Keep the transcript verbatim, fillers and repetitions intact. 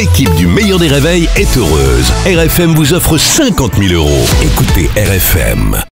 l'équipe du meilleur des réveils est heureuse. R F M vous offre cinquante mille euros. Écoutez R F M.